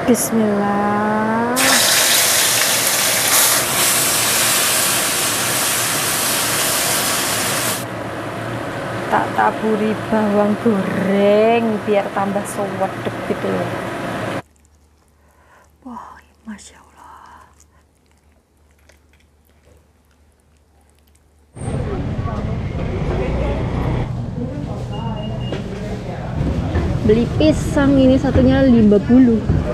Bismillah. Tak taburi bawang goreng biar tambah sewedek gitu loh. Wah, Masya Allah. Beli pisang ini satunya 50.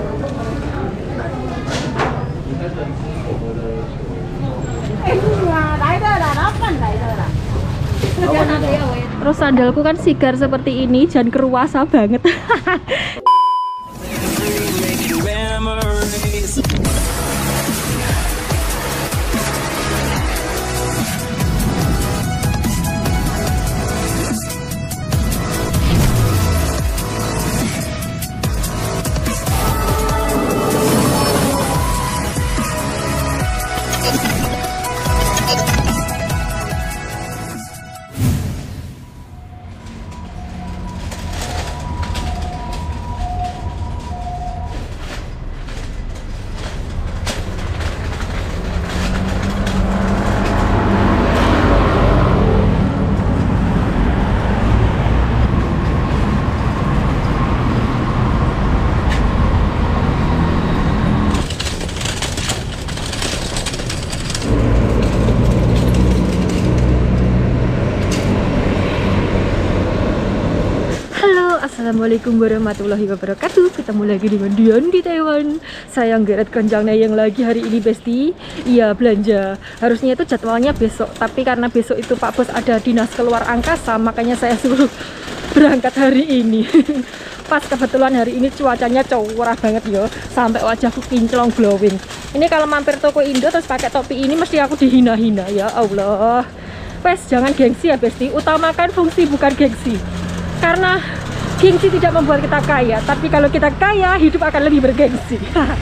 Terus sandalku kan sigar seperti ini, jangan keruasa banget. Assalamualaikum warahmatullahi wabarakatuh. Ketemu lagi dengan Dian di Taiwan. Saya Ngeret Kenjangnya yang lagi hari ini Besti. Iya, belanja. Harusnya itu jadwalnya besok, tapi karena besok itu Pak Bos ada dinas keluar angkasa, makanya saya suruh berangkat hari ini. Pas kebetulan hari ini cuacanya cerah banget yo, sampai wajahku kinclong glowing. Ini kalau mampir toko Indo terus pakai topi ini mesti aku dihina-hina, ya Allah. Wes, jangan gengsi ya Besti, utamakan fungsi bukan gengsi. Karena gengsi tidak membuat kita kaya, tapi kalau kita kaya, hidup akan lebih bergengsi.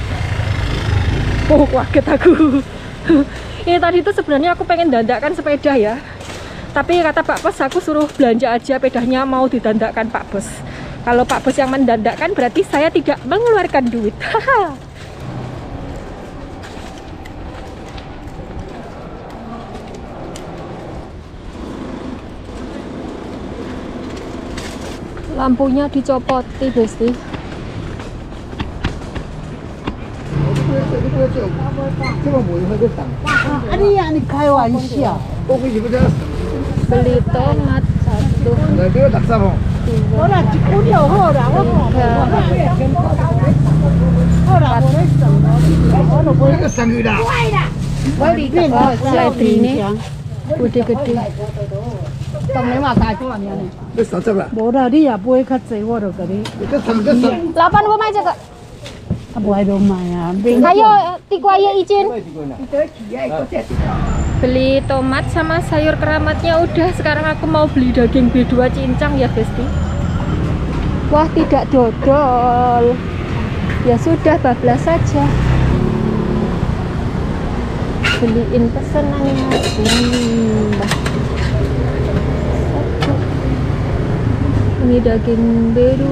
Oh, kaget aku. Ini tadi itu sebenarnya aku pengen dandakkan sepeda ya, tapi kata Pak Bos aku suruh belanja aja, pedahnya mau didandakkan Pak Bos. Kalau Pak Bos yang mendandakkan berarti saya tidak mengeluarkan duit. Lampunya dicopoti, Besti. Beli tomat satu. Ini gede-gede. Ayo, tiku ayo izin. Beli tomat sama sayur keramatnya udah. Sekarang aku mau beli daging B2 cincang ya Besti. Wah, tidak dodol. Ya sudah, bablas saja. Beliin pesenannya. Ini daging B2.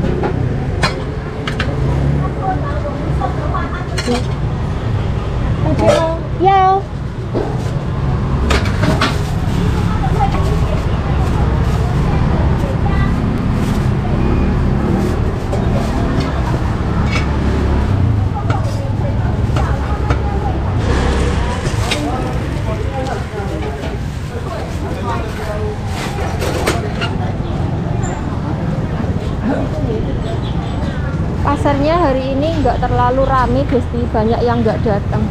Ya. Pasarnya hari ini nggak terlalu rame Besti, banyak yang nggak datang.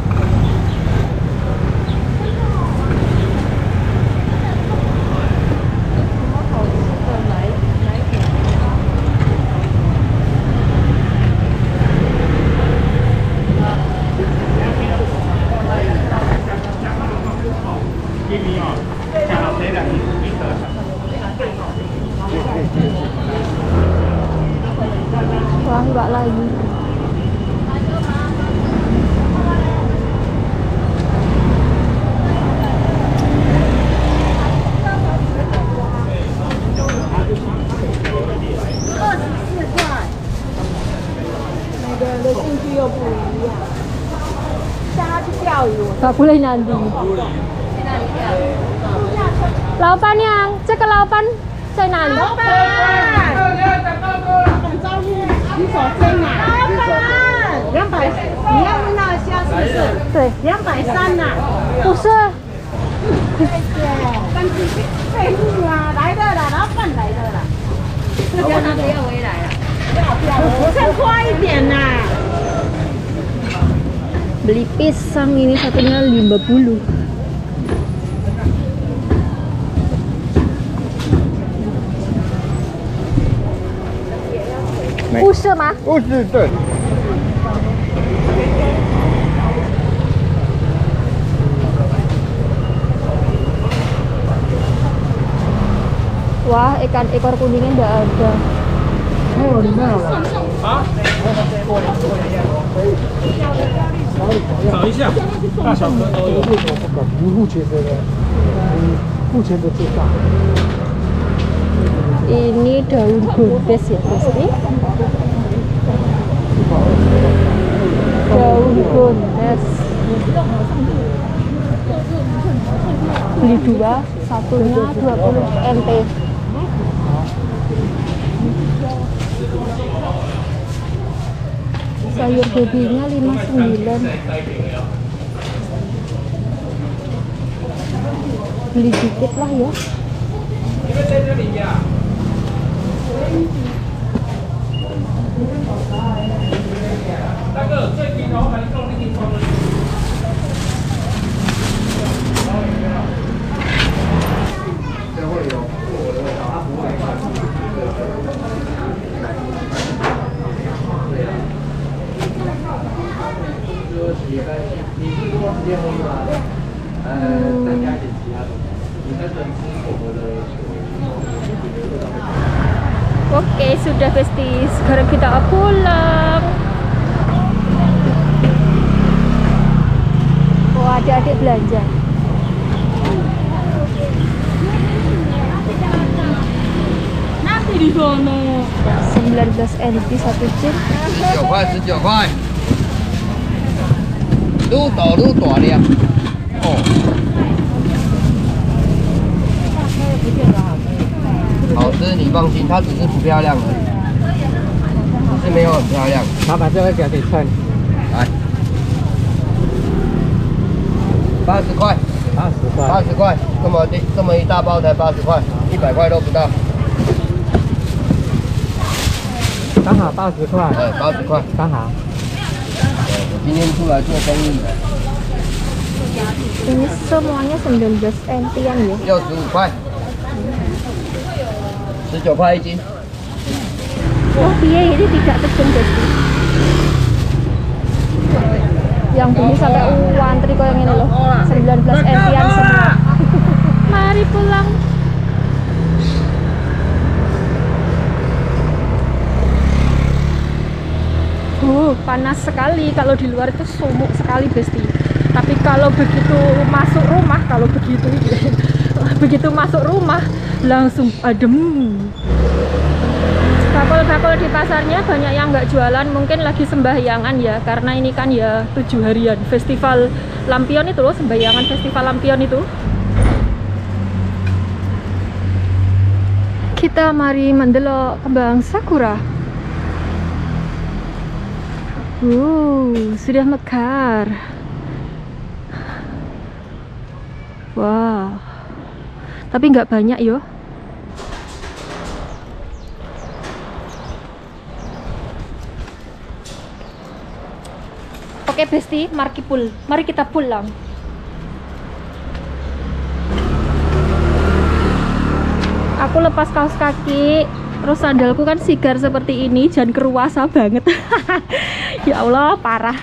Wah, enggak lagi. Gak boleh nanti. Laupan yang, cek ke laupan在哪里？老板，你手伸啊！老板，200，你要问他一下是不是？对，230呐。不是。谢谢，但是废物啊，来的啦，老板来的啦。老板不要回来了，再快一点呐。Beli pisang ini satunya 50. Ú sơ mà? Ú sơ,对. Wah, ikan ekor kuningnya nggak ada. 找一下，大小颗都有。 目前的最大。 Ini daun gombes ya pasti. Daun gombes. Beli 2, satunya 20 NT. Sayur babynya 59. Beli dikit lah ya. Oke, sudah Besti. Sekarang kita pulang. Oh, ada adik belanja. Nanti di sana. 19 NT 1 cin. 19块，19块。愈大愈大粒。哦。 好吃，你放心，它只是不漂亮而已，只是没有很漂亮。老板这个给你称，来，80块，80块，80块，这么一大包才80块，100块都不到，刚好80块，对，80块，刚好。我今天出来做生意的。 Ini semuanya 19 NT-an ya. 65块。 19块1斤。 Wah, piye ini tidak terjun Besti. Yang beli sampai antri kok yang ini loh. 19 NT-an semua. Mari pulang. Panas sekali kalau di luar itu sumuk sekali Besti. Tapi kalau begitu masuk rumah, begitu masuk rumah langsung adem. Bakul-bakul di pasarnya banyak yang nggak jualan, mungkin lagi sembahyangan ya, karena ini kan ya 7 harian festival lampion itu loh, sembahyangan festival lampion itu. Kita mari mendelok kembang sakura. Sudah mekar. Wow, tapi nggak banyak yo. Oke Besti, mari kita pulang. Aku lepas kaos kaki, terus sandalku kan sigar seperti ini, jangan keruasa banget. Ya Allah, parah.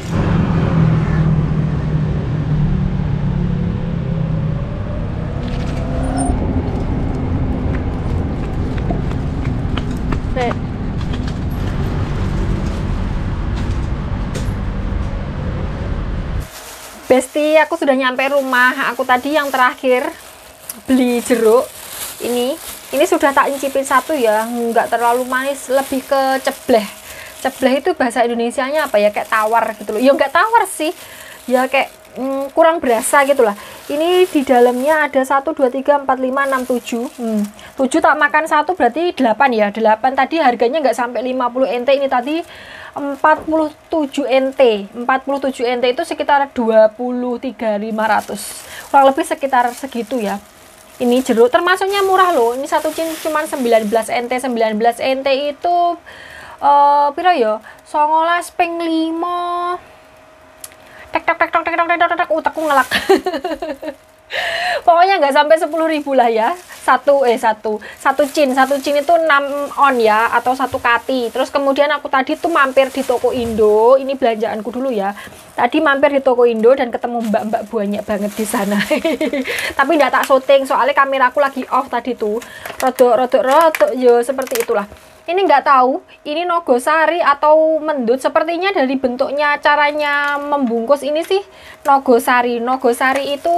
Besti, aku sudah nyampe rumah. Aku tadi yang terakhir beli jeruk. Ini sudah tak incipin satu ya, nggak terlalu manis, lebih ke cebleh. Cebleh itu bahasa Indonesianya apa ya, kayak tawar gitu loh. Ya nggak tawar sih, ya kayak kurang berasa gitu lah. Ini di dalamnya ada 1, 2, 3, 4, 5, 6, 7. 7 tak makan 1 berarti 8 ya. 8 tadi harganya nggak sampai 50 NT, ini tadi 47 NT. 47 NT itu sekitar 23.500. Kurang lebih sekitar segitu ya. Ini jeruk termasuknya murah loh. Ini satu cin cuma 19 NT. 19 NT itu piro ya? 19,5. Tek utakku ngelak. Pokoknya nggak sampai 10.000 lah ya. Satu cin itu 6 on ya, atau 1 kati. Terus kemudian aku tadi tuh mampir di toko Indo. Ini belanjaanku dulu ya. Tadi mampir di toko Indo dan ketemu mbak-mbak banyak banget di sana. Tapi nggak tak syuting soalnya kameraku lagi off tadi tuh. Rodok yo seperti itulah. Ini nggak tahu, ini nogosari atau mendut, sepertinya dari bentuknya, caranya membungkus ini sih nogosari. Nogosari itu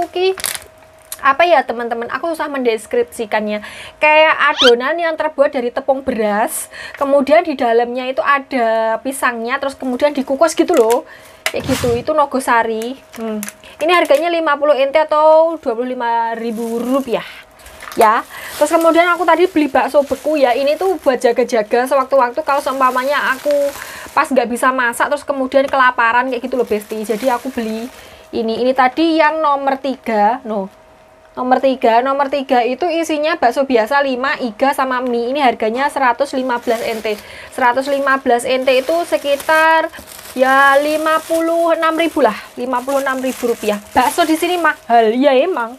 apa ya teman-teman, aku susah mendeskripsikannya. Kayak adonan yang terbuat dari tepung beras, kemudian di dalamnya itu ada pisangnya, terus kemudian dikukus gitu loh. Kayak gitu, itu nogosari. Ini harganya 50 NT atau 25.000 rupiah. Ya, terus kemudian aku tadi beli bakso beku ya. Ini tuh buat jaga-jaga sewaktu-waktu kalau seumpamanya aku pas nggak bisa masak terus kemudian kelaparan kayak gitu loh Besti. Jadi aku beli ini tadi yang nomor 3 nomor 3 itu isinya bakso biasa 5, iga sama mie. Ini harganya 115 NT. 115 NT itu sekitar ya 56.000 lah, 56.000 rupiah. Bakso di sini mahal ya emang.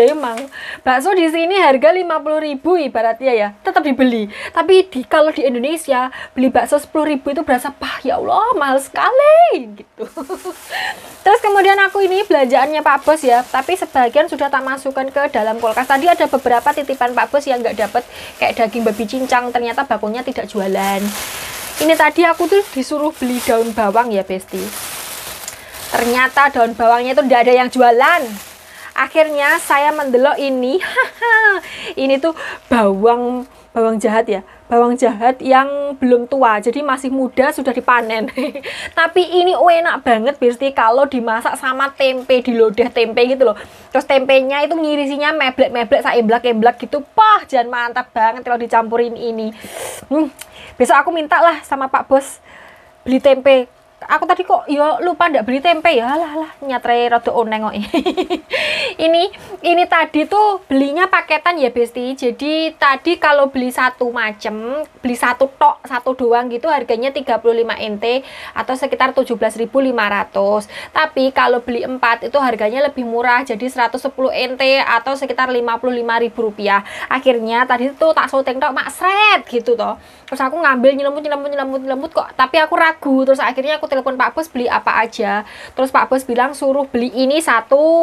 Bakso di sini harga 50.000 ibaratnya ya, tetap dibeli. Tapi kalau di Indonesia beli bakso 10.000 itu berasa ya Allah mahal sekali gitu. Terus kemudian aku ini belanjaannya Pak Bos ya, tapi sebagian sudah tak masukkan ke dalam kulkas. Tadi ada beberapa titipan Pak Bos yang nggak dapet, kayak daging babi cincang, ternyata bakunya tidak jualan. Ini tadi aku tuh disuruh beli daun bawang ya Besti. Ternyata daun bawangnya itu tidak ada yang jualan. Akhirnya saya mendelok ini. Ini tuh bawang jahat ya. Bawang jahat yang belum tua, jadi masih muda sudah dipanen. Tapi ini enak banget Besti kalau dimasak sama tempe, dilodeh tempe gitu loh. Terus tempenya itu ngirisinya meblek-meblek, saemblak-emblak gitu. Jangan mantap banget kalau dicampurin ini. Besok aku minta lah sama Pak Bos beli tempe. Aku tadi kok ya lupa ndak beli tempe ya. Lah nyatre rada oneng kok. Ini tadi tuh belinya paketan ya Besti. Jadi tadi kalau beli satu macem, beli satu doang gitu harganya 35 NT atau sekitar 17.500. Tapi kalau beli 4 itu harganya lebih murah, jadi 110 NT atau sekitar 55.000 rupiah. Akhirnya tadi tuh tak syuting tok mak sret gitu toh. Terus aku ngambil nyelemput kok, tapi aku ragu. Terus akhirnya aku telepon Pak Bos beli apa aja. Terus Pak Bos bilang suruh beli ini 1.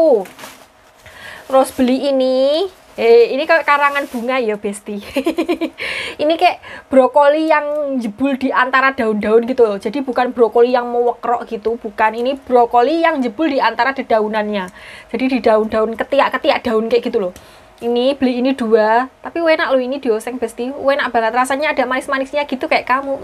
Terus beli ini. Ini karangan bunga ya Besti. Ini kayak brokoli yang jebul di antara daun-daun gitu loh. Jadi bukan brokoli yang mewekrok gitu, bukan. Ini brokoli yang jebul di antara dedaunannya. Jadi di daun-daun ketiak daun kayak gitu loh. Ini beli ini 2, tapi enak loh ini dioseng Besti. Enak banget rasanya, ada manis-manisnya gitu kayak kamu.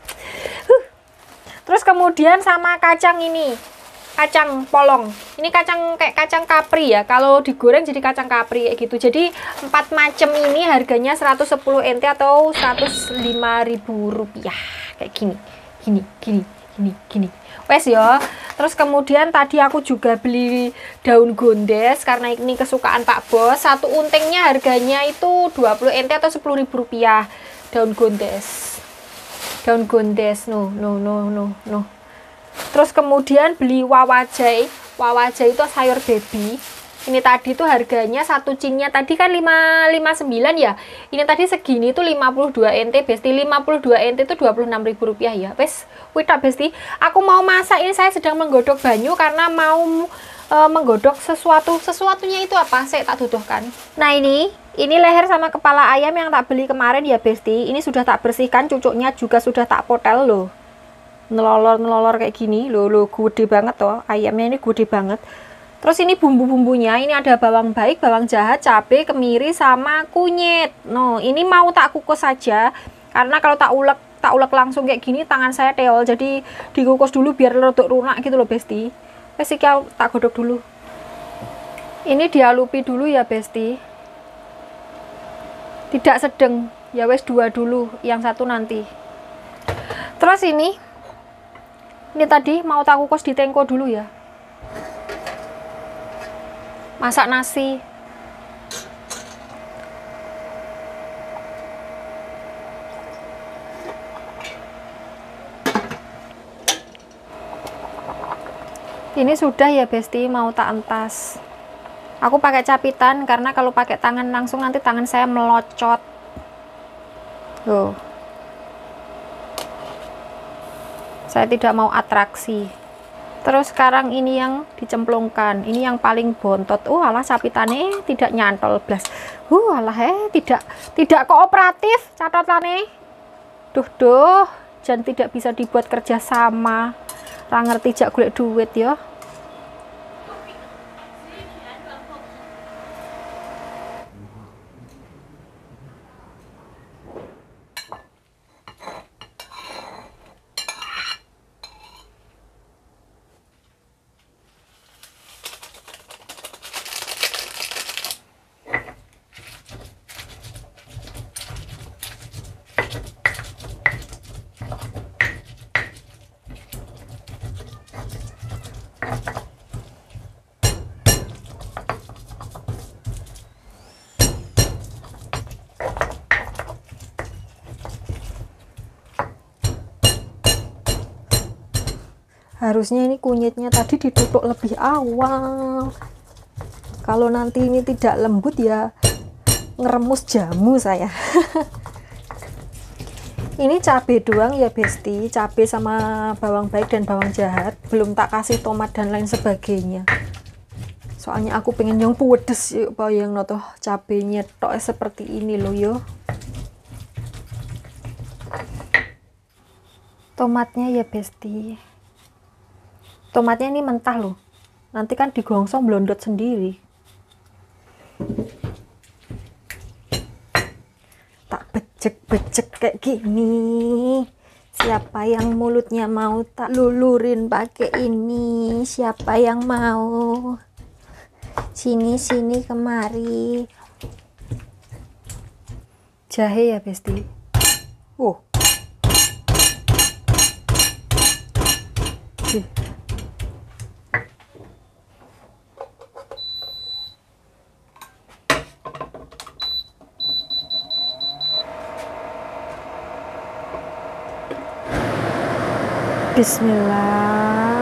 Terus kemudian sama kacang ini, kacang polong. Ini kayak kacang kapri ya. Kalau digoreng jadi kacang kapri kayak gitu. Jadi 4 macam ini harganya 110 NT atau 105.000 rupiah. Kayak gini. Wes ya. Terus kemudian tadi aku juga beli daun gondes karena ini kesukaan Pak Bos. Satu untingnya harganya itu 20 NT atau 10.000 rupiah. Daun gondes. No. Terus kemudian beli wawajai. Wawajai itu sayur baby. Ini tadi tuh harganya satu cinnya tadi kan 559 ya. Ini tadi segini tuh 52 NT Besti. 52 NT itu 26.000 rupiah ya. Wes, witak Besti. Aku mau masak, ini saya sedang menggodok banyu karena mau menggodok sesuatunya itu apa? Saya tak tuduhkan. Nah ini leher sama kepala ayam yang tak beli kemarin ya Besti. Ini sudah tak bersihkan, cucuknya juga sudah tak potel loh. Nelolor kayak gini loh, gede banget toh. Ayamnya ini gede banget. Terus ini bumbu-bumbunya, ini ada bawang baik, bawang jahat, cabai, kemiri, sama kunyit. Ini mau tak kukus saja, karena kalau tak ulek tak ulek langsung kayak gini, tangan saya teol, jadi dikukus dulu biar rodok lunak gitu loh Besti. Wes iki tak godok dulu. Ini dialupi dulu ya Besti. Tidak sedang, ya wes 2 dulu, yang satu nanti. Terus ini tadi mau tak kukus di tengko dulu ya. Masak nasi. Ini sudah ya Besti, mau tak entas. Aku pakai capitan karena kalau pakai tangan langsung nanti tangan saya melocot. Loh. Saya tidak mau atraksi. Terus sekarang ini yang dicemplungkan, ini yang paling bontot. Alah capitannya tidak nyantol blas. Alah tidak kooperatif catatannya. Duh, jan tidak bisa dibuat kerjasama. Ra ngerti jak golek duit ya. Harusnya ini kunyitnya tadi ditutuk lebih awal. Kalau nanti ini tidak lembut ya ngeremus jamu saya. Ini cabai doang ya Besti, cabai sama bawang baik dan bawang jahat. Belum tak kasih tomat dan lain sebagainya. Soalnya aku pengen yang pedes ya, bayang noto cabainya tok seperti ini loh yo. Tomatnya ya Besti. Tomatnya ini mentah loh. Nanti kan digongsong blondot sendiri. Tak becek-becek kayak gini. Siapa yang mulutnya mau tak lulurin pakai ini? Siapa yang mau? Sini kemari. Jahe ya Besti. Bismillah.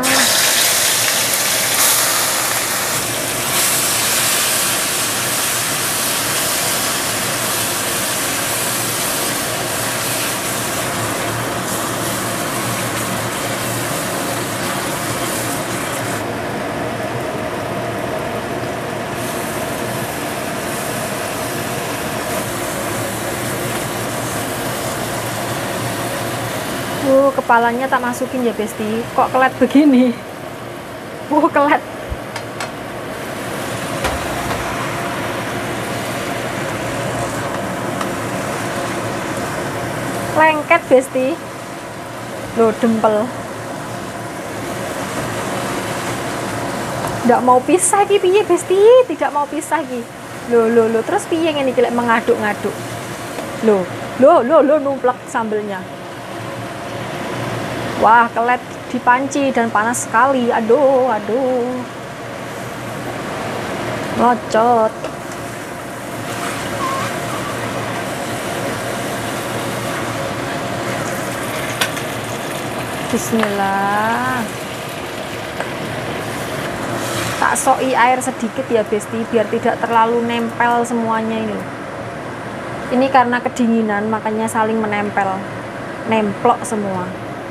Kepalanya tak masukin ya Besti. Kok kelet begini? Kelet. Lengket Besti. Loh dempel. Nggak mau pisah ki piye Besti? Tidak mau pisah ki. Loh. Terus piye ngene iki lek mengaduk-ngaduk. Loh numplek sambelnya. Wah, kelet di panci dan panas sekali. Aduh. Ngocot. Bismillah. Tak soi air sedikit ya Besti, biar tidak terlalu nempel semuanya ini. Ini karena kedinginan, makanya saling menempel. Nemplok semua.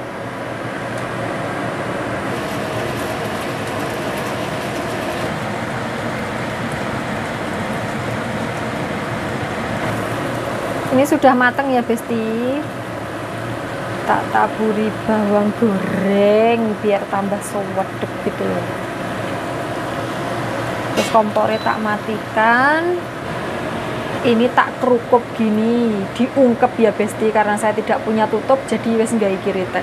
Ini sudah matang ya Besti. Tak taburi bawang goreng biar tambah sewedek gitu loh. Terus kompornya tak matikan. Ini tak kerukup gini, diungkep ya besti, karena saya tidak punya tutup jadi wes nggak ikirite.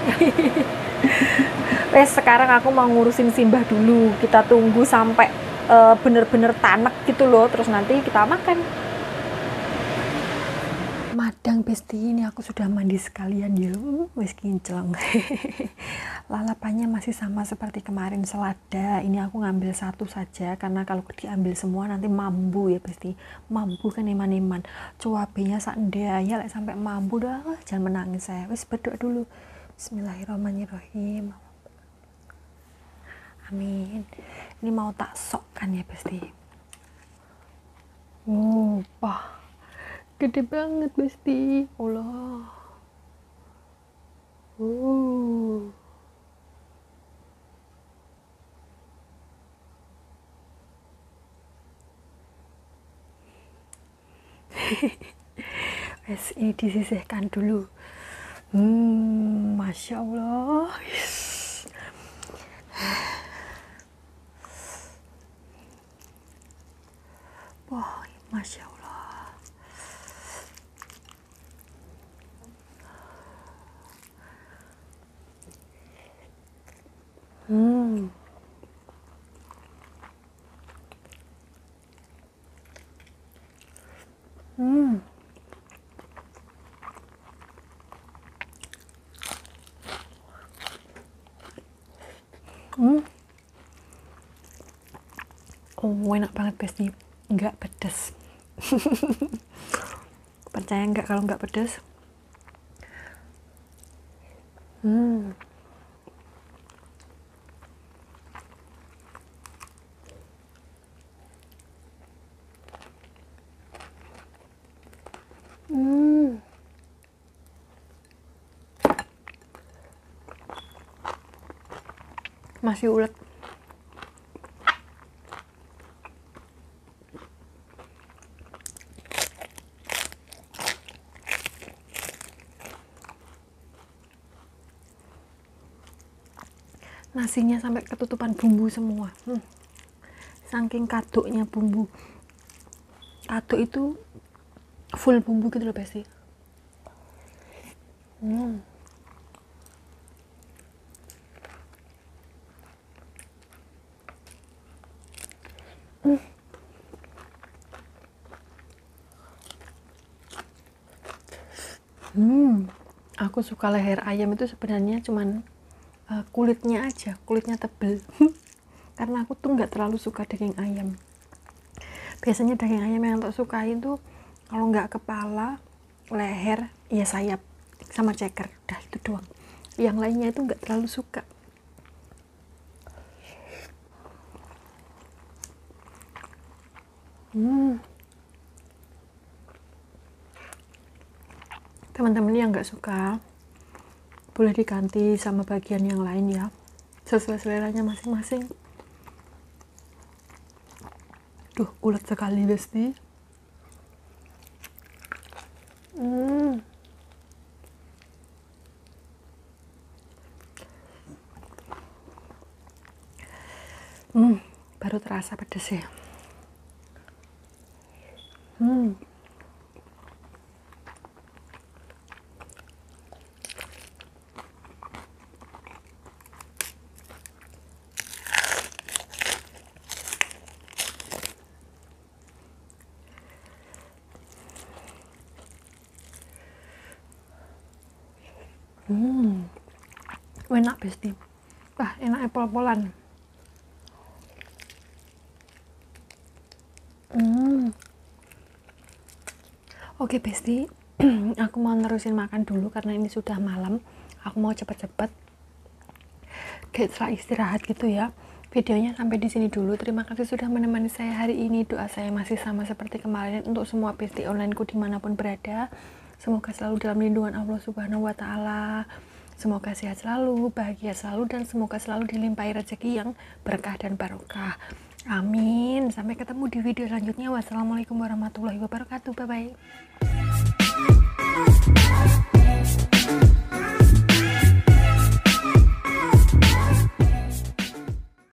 Wes sekarang aku mau ngurusin Simbah dulu, kita tunggu sampai bener-bener tanek gitu loh, terus nanti kita makan. Madang besti, ini aku sudah mandi sekalian ya, wes kinclong. Lalapannya masih sama seperti kemarin, selada. Ini aku ngambil satu saja karena kalau diambil semua nanti mambu ya besti. Mambu kan iman-iman. Cuabenya sak ndaya lek sampai mambu dah, jangan menangis saya. Wes berdoa dulu. Bismillahirrahmanirrahim. Amin. Ini mau tak sok kan ya besti. Wah. Gede banget besti, Allah. Wes ini disisihkan dulu. Masya Allah. Wah, Masya Allah. Oh, enak banget besti, nggak pedes. Percaya nggak kalau nggak pedes? Masih ulet. Nasinya sampai ketutupan bumbu semua. Saking kaduknya bumbu. Kaduk itu full bumbu gitu loh besti. Aku suka leher ayam itu sebenarnya cuman kulitnya aja, kulitnya tebel. Karena aku tuh nggak terlalu suka daging ayam. Biasanya daging ayam yang tak suka itu kalau nggak kepala, leher, ya sayap sama ceker, udah itu doang. Yang lainnya itu nggak terlalu suka. Teman-teman yang nggak suka boleh diganti sama bagian yang lain ya, sesuai seleranya masing-masing. Duh, ulet sekali besti. Baru terasa pedes ya. Enak besti. Wah, enak pol-polan. Oke besti, aku mau nerusin makan dulu karena ini sudah malam. Aku mau cepet-cepet kayak setelah istirahat gitu ya. Videonya sampai di sini dulu. Terima kasih sudah menemani saya hari ini. Doa saya masih sama seperti kemarin untuk semua besti onlineku dimanapun berada. Semoga selalu dalam lindungan Allah Subhanahu wa Ta'ala. Semoga sehat selalu, bahagia selalu, dan semoga selalu dilimpahi rezeki yang berkah dan barokah. Amin. Sampai ketemu di video selanjutnya. Wassalamualaikum warahmatullahi wabarakatuh. Bye bye.